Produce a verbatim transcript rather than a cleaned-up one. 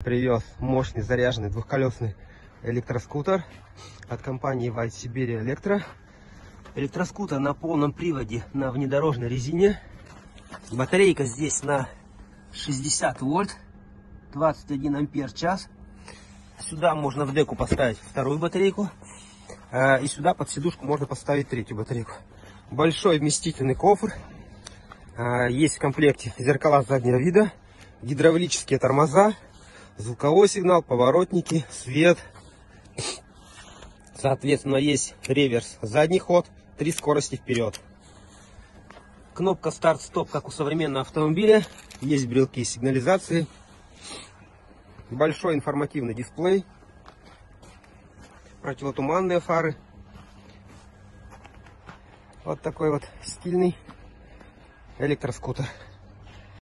привез мощный заряженный двухколесный электроскутер от компании White Siberia Electro. Электроскутер на полном приводе на внедорожной резине. Батарейка здесь на шестьдесят вольт, двадцать один ампер час. Сюда можно в деку поставить вторую батарейку. И сюда под сидушку можно поставить третью батарейку. Большой вместительный кофр. Есть в комплекте зеркала заднего вида, гидравлические тормоза, звуковой сигнал, поворотники, свет. Соответственно, есть реверс, задний ход, три скорости вперед. Кнопка старт-стоп, как у современного автомобиля. Есть брелки сигнализации. Большой информативный дисплей. Противотуманные фары. Вот такой вот стильный электроскутер.